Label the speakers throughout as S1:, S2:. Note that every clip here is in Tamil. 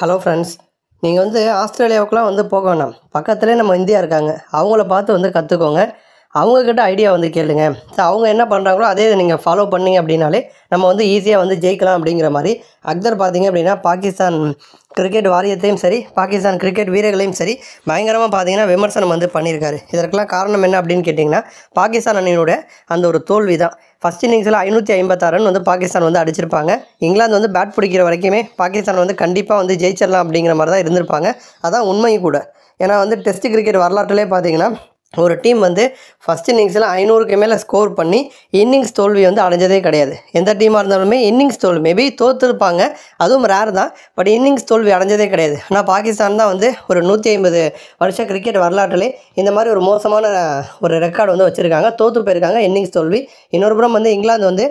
S1: ஹலோ ஃப்ரெண்ட்ஸ், நீங்கள் ஆஸ்திரேலியாவுக்குலாம் போக வேணாம். பக்கத்துலேயே நம்ம இந்தியா இருக்காங்க. அவங்கள பார்த்து கற்றுக்கோங்க. அவங்கக்கிட்ட ஐடியா கேளுங்க. ஸோ அவங்க என்ன பண்ணுறாங்களோ அதே நீங்கள் ஃபாலோ பண்ணிங்க அப்படின்னாலே நம்ம ஈஸியாக ஜெயிக்கலாம் அப்படிங்கிற மாதிரி. அக்தர் பார்த்தீங்க அப்படின்னா பாகிஸ்தான் கிரிக்கெட் வாரியத்தையும் சரி, பாகிஸ்தான் கிரிக்கெட் வீரர்களையும் சரி பயங்கரமாக பார்த்தீங்கன்னா விமர்சனம் பண்ணியிருக்காரு. இதற்கெல்லாம் காரணம் என்ன அப்படின்னு கேட்டிங்கன்னா, பாகிஸ்தான் அணியினுடைய அந்த ஒரு தோல்வி தான். ஃபஸ்ட் இன்னிங்ஸில் 556 ரன் பாகிஸ்தான் அடிச்சிருப்பாங்க. இங்கிலாந்து பேட் பிடிக்கிற வரைக்குமே பாகிஸ்தான் கண்டிப்பாக ஜெயிச்சிடலாம் அப்படிங்கிற மாதிரி தான் இருந்திருப்பாங்க. அதான் உண்மையும் கூட. ஏன்னா டெஸ்ட் கிரிக்கெட் வரலாற்றிலே பார்த்தீங்கன்னா ஒரு டீம் ஃபஸ்ட் இன்னிங்ஸில் 500க்கு மேலே ஸ்கோர் பண்ணி இன்னிங்ஸ் தோல்வி அடைஞ்சதே கிடையாது. எந்த டீமாக இருந்தாலுமே இன்னிங்ஸ் தோல்வி மேபி தோற்றுருப்பாங்க, அதுவும் ரேர் தான். பட் இன்னிங்ஸ் தோல்வி அடைஞ்சதே கிடையாது. ஆனால் பாகிஸ்தான் தான் ஒரு 150 வருஷ கிரிக்கெட் வரலாற்றிலே இந்த மாதிரி ஒரு மோசமான ஒரு ரெக்கார்டு வச்சுருக்காங்க. தோற்று போயிருக்காங்க இன்னிங்ஸ் தோல்வி. இன்னொரு புறம் இங்கிலாந்து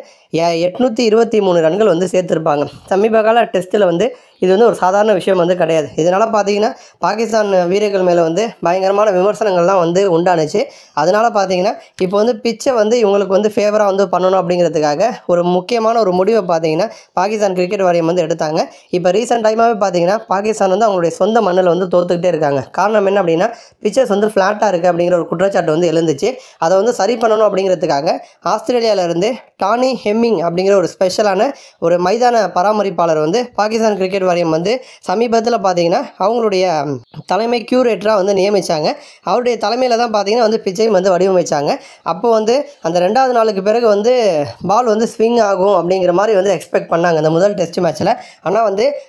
S1: 823 ரன்கள் சேர்த்துருப்பாங்க. சமீப கால டெஸ்ட்டில் இது ஒரு சாதாரண விஷயம் கிடையாது. இதனால் பார்த்தீங்கன்னா பாகிஸ்தான் வீரர்கள் மேலே பயங்கரமான விமர்சனங்கள்லாம் உண்டானுச்சு. அதனால் பார்த்தீங்கன்னா இப்போ பிச்சை இவங்களுக்கு ஃபேவராக பண்ணணும் அப்படிங்கிறதுக்காக ஒரு முக்கியமான ஒரு முடிவை பார்த்தீங்கன்னா பாகிஸ்தான் கிரிக்கெட் வாரியம் எடுத்தாங்க. இப்போ ரீசெண்ட் டைமாகவே பார்த்தீங்கன்னா பாகிஸ்தான் அவங்களுடைய சொந்த மண்ணில் தோற்றுக்கிட்டே இருக்காங்க. காரணம் என்ன அப்படின்னா, பிச்சர்ஸ் ஃப்ளாட்டாக இருக்குது அப்படிங்கிற ஒரு குற்றச்சாட்டு எழுந்துச்சு. அதை சரி பண்ணணும் அப்படிங்கிறதுக்காக ஆஸ்திரேலியாவிலேருந்து டானி ஹெம்மிங் அப்படிங்கிற ஒரு ஸ்பெஷலான ஒரு மைதான பராமரிப்பாளர் பாகிஸ்தான் கிரிக்கெட் வாரியம் சமீபத்தில் பார்த்தீங்கன்னா அவங்களுடைய தலைமை கியூரேட்டராக நியமித்தாங்க. அவருடைய தலைமையில் தான் பார்த்தீங்கன்னா பிச்சையும் வடிவமைச்சாங்க. அப்போ அந்த 2வது நாளுக்கு பிறகு பால் ஸ்விங் ஆகும் அப்படிங்கிற மாதிரி எக்ஸ்பெக்ட் பண்ணாங்க அந்த முதல் டெஸ்ட் மேட்ச்சில். ஆனால்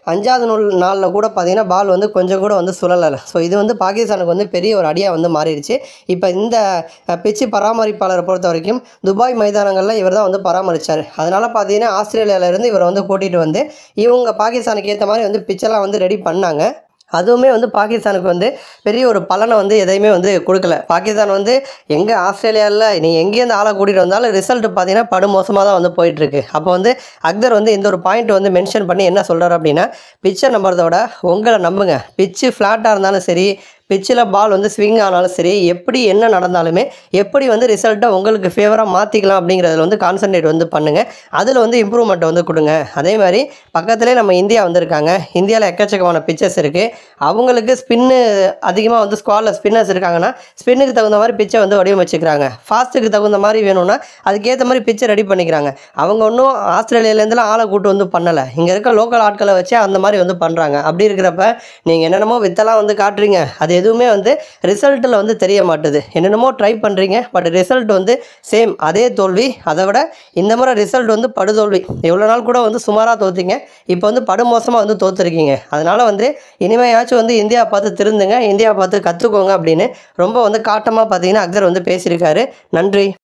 S1: 5வது நாளில் கூட பார்த்தீங்கன்னா பால் கொஞ்சம் கூட சுழலலை. ஸோ இது பாகிஸ்தானுக்கு பெரிய ஒரு அடியாக மாறிடுச்சு. இப்போ இந்த பிச்சு பராமரிப்பாளரை பொறுத்த வரைக்கும் துபாய் மைதானங்களில் இவர் தான் பராமரித்தார். அதனால் பார்த்தீங்கன்னா ஆஸ்திரேலியாவிலேருந்து இவரை கூட்டிகிட்டு இவங்க பாகிஸ்தானுக்கு ஏற்ற மாதிரி பிச்செல்லாம் ரெடி பண்ணாங்க. அதுவுமே பாகிஸ்தானுக்கு பெரிய ஒரு பலனை எதையுமே கொடுக்கல. பாகிஸ்தான் எங்கே ஆஸ்திரேலியாவில் நீ எங்கேருந்து ஆளை கூட்டிகிட்டு வந்தாலும் ரிசல்ட் பார்த்தீங்கன்னா படுமோசமாக தான் போயிட்டுருக்கு. அப்போ அக்தர் இந்த ஒரு பாயிண்ட் மென்ஷன் பண்ணி என்ன சொல்கிறார் அப்படின்னா, பிச்சை நம்புறதை விட உங்களை நம்புங்க. பிச்சு ஃப்ளாட்டாக இருந்தாலும் சரி, பிச்சில் பால் ஸ்விங் ஆனாலும் சரி, எப்படி என்ன நடந்தாலுமே எப்படி ரிசல்ட்டை உங்களுக்கு ஃபேவராக மாற்றிக்கலாம் அப்படிங்கிறதுல கான்சன்ட்ரேட் பண்ணுங்கள். அதில் இம்ப்ரூவ்மெண்ட்டை கொடுங்க. அதே மாதிரி பக்கத்துலேயே நம்ம இந்தியா இருக்காங்க. இந்தியாவில் எக்கச்சக்கமான பிச்சர்ஸ் இருக்குது. அவங்களுக்கு ஸ்பின்னு அதிகமாக ஸ்குவாடில் ஸ்பின்னர்ஸ் இருக்காங்கன்னா ஸ்பின்னுக்கு தகுந்த மாதிரி பிச்சை வடிவமைச்சுக்கிறாங்க. ஃபாஸ்ட்டுக்கு தகுந்த மாதிரி வேணும்னா அதுக்கேற்ற மாதிரி பிச்சை ரெடி பண்ணிக்கிறாங்க. அவங்க ஒன்றும் ஆஸ்திரேலியாவிலேருந்துலாம் ஆளை கூட்டு பண்ணலை. இங்கே இருக்க லோக்கல் ஆட்களை வச்சு அந்த மாதிரி பண்ணுறாங்க. அப்படி இருக்கிறப்ப நீங்கள் என்னென்னமோ வித்தெல்லாம் காட்டுறீங்க, அது எதுவுமே ரிசல்ட்டில் தெரிய மாட்டுது. என்னென்னமோ ட்ரை பண்ணுறீங்க, பட் ரிசல்ட் சேம் அதே தோல்வி. அதை விட இந்த முறை ரிசல்ட் படுதோல்வி. எவ்வளோ நாள் கூட சுமாராக தோற்றிங்க, இப்போ படுமோசமாக தோற்றுருக்கீங்க. அதனால் இனிமையாச்சும் இந்தியா பார்த்து திருந்துங்க, இந்தியா பார்த்து கற்றுக்கோங்க அப்படின்னு ரொம்ப காட்டமாக பார்த்தீங்கன்னா அக்தர் பேசியிருக்காரு. நன்றி.